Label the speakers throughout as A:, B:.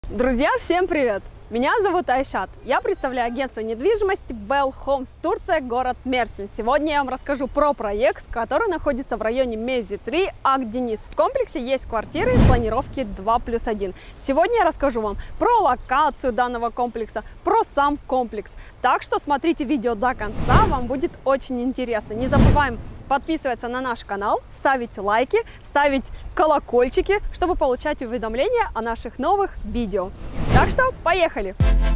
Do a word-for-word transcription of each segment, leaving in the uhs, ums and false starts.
A: Друзья, всем привет! Меня зовут Айшат. Я представляю агентство недвижимости Well Homes Турция, город Мерсин. Сегодня я вам расскажу про проект, который находится в районе Мези три, Акдениз. В комплексе есть квартиры планировки два плюс один. Сегодня я расскажу вам про локацию данного комплекса, про сам комплекс. Так что смотрите видео до конца, вам будет очень интересно. Не забываем подписываться на наш канал, ставить лайки, ставить колокольчики, чтобы получать уведомления о наших новых видео. Так что поехали!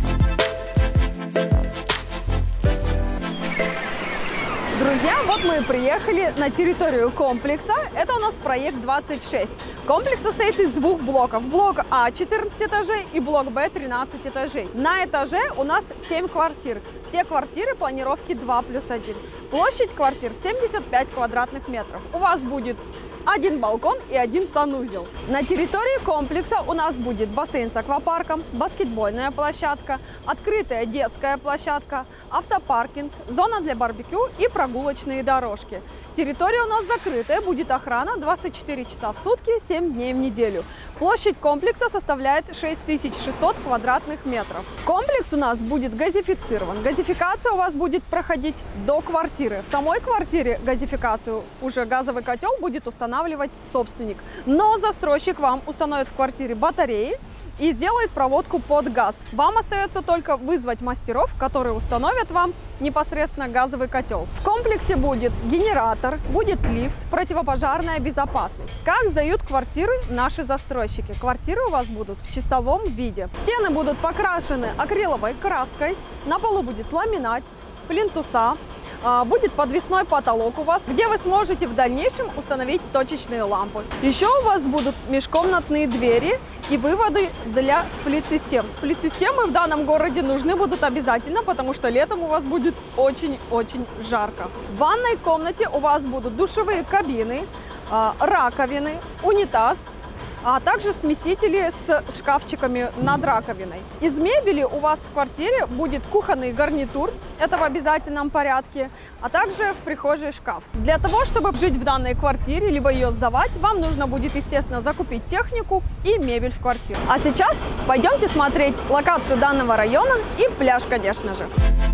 A: Друзья, вот мы и приехали на территорию комплекса. Это у нас проект двадцать шесть. Комплекс состоит из двух блоков. Блок А четырнадцать этажей и блок Б тринадцать этажей. На этаже у нас семь квартир. Все квартиры планировки два плюс один. Площадь квартир семьдесят пять квадратных метров. У вас будет один балкон и один санузел. На территории комплекса у нас будет бассейн с аквапарком, баскетбольная площадка, открытая детская площадка, автопаркинг, зона для барбекю и прогулочные дорожки. Территория у нас закрытая, будет охрана двадцать четыре часа в сутки, семь дней в неделю. Площадь комплекса составляет шесть тысяч шестьсот квадратных метров. Комплекс у нас будет газифицирован. Газификация у вас будет проходить до квартиры. В самой квартире газификацию уже газовый котел будет устанавливать собственник. Но застройщик вам установит в квартире батареи и сделает проводку под газ. Вам остается только вызвать мастеров, которые установят вам непосредственно газовый котел. В комплексе будет генератор, будет лифт, противопожарная безопасность. Как сдают квартиры наши застройщики? Квартиры у вас будут в чистовом виде. Стены будут покрашены акриловой краской, на полу будет ламинат, плинтуса. Будет подвесной потолок у вас, где вы сможете в дальнейшем установить точечные лампы. Еще у вас будут межкомнатные двери и выводы для сплит-систем. Сплит-системы в данном городе нужны будут обязательно, потому что летом у вас будет очень-очень жарко. В ванной комнате у вас будут душевые кабины, раковины, унитаз, а также смесители с шкафчиками над раковиной. Из мебели у вас в квартире будет кухонный гарнитур, это в обязательном порядке, а также в прихожей шкаф. Для того, чтобы жить в данной квартире, либо ее сдавать, вам нужно будет, естественно, закупить технику и мебель в квартиру. А сейчас пойдемте смотреть локацию данного района и пляж, конечно же.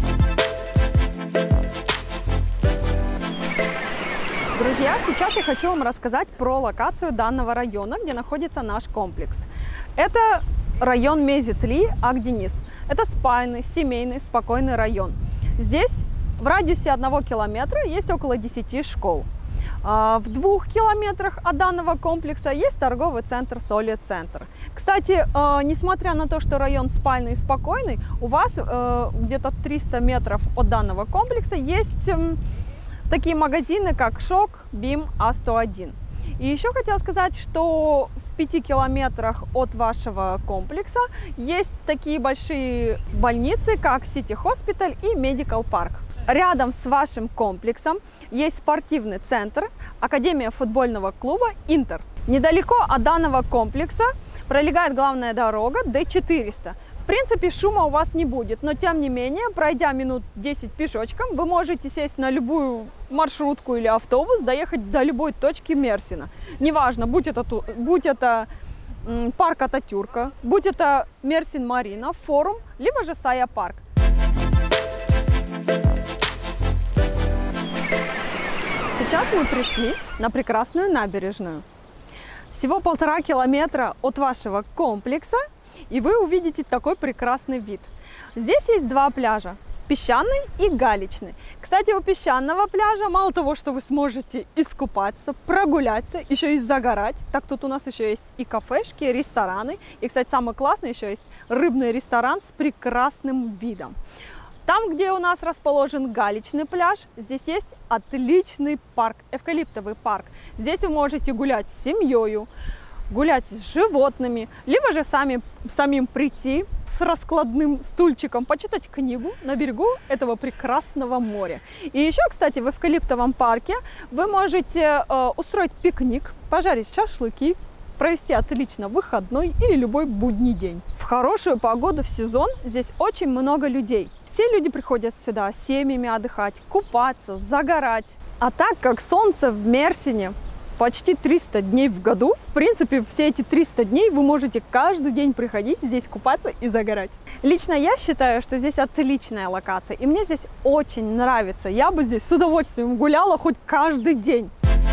A: Друзья, сейчас я хочу вам рассказать про локацию данного района, где находится наш комплекс. Это район Мези три, Акдениз. Это спальный, семейный, спокойный район. Здесь в радиусе одного километра есть около десяти школ. В двух километрах от данного комплекса есть торговый центр Соли-центр. Кстати, несмотря на то, что район спальный и спокойный, у вас где-то триста метров от данного комплекса есть такие магазины, как Шок, Бим, А сто один. И еще хотела сказать, что в пяти километрах от вашего комплекса есть такие большие больницы, как Сити Хоспиталь и Медикал Парк. Рядом с вашим комплексом есть спортивный центр, Академия футбольного клуба Интер. Недалеко от данного комплекса пролегает главная дорога Д четыреста. В принципе, шума у вас не будет, но тем не менее, пройдя минут десять пешочком, вы можете сесть на любую маршрутку или автобус, доехать до любой точки Мерсина. Неважно, будь это, будь это м, парк Ататюрка, будь это Мерсин Марина, форум, либо же Сая парк. Сейчас мы пришли на прекрасную набережную. Всего полтора километра от вашего комплекса, и вы увидите такой прекрасный вид. Здесь есть два пляжа, песчаный и галечный. Кстати, у песчаного пляжа мало того, что вы сможете искупаться, прогуляться, еще и загорать. Так тут у нас еще есть и кафешки, и рестораны. И, кстати, самый классный еще есть рыбный ресторан с прекрасным видом. Там, где у нас расположен галечный пляж, здесь есть отличный парк, эвкалиптовый парк. Здесь вы можете гулять с семьей, гулять с животными, либо же сами, самим прийти с раскладным стульчиком, почитать книгу на берегу этого прекрасного моря. И еще, кстати, в эвкалиптовом парке вы можете э, устроить пикник, пожарить шашлыки, провести отлично выходной или любой будний день. В хорошую погоду в сезон здесь очень много людей. Все люди приходят сюда с семьями отдыхать, купаться, загорать. А так как солнце в Мерсине почти триста дней в году. В принципе, все эти триста дней вы можете каждый день приходить здесь купаться и загорать. Лично я считаю, что здесь отличная локация, и мне здесь очень нравится. Я бы здесь с удовольствием гуляла хоть каждый день.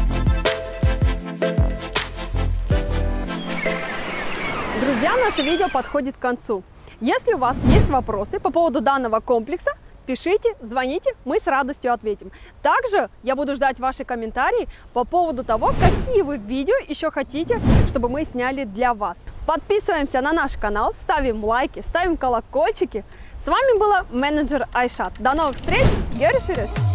A: Друзья, наше видео подходит к концу. Если у вас есть вопросы по поводу данного комплекса, пишите, звоните, мы с радостью ответим. Также я буду ждать ваши комментарии по поводу того, какие вы видео еще хотите, чтобы мы сняли для вас. Подписываемся на наш канал, ставим лайки, ставим колокольчики. С вами была менеджер Айшат. До новых встреч! Görüşürüz!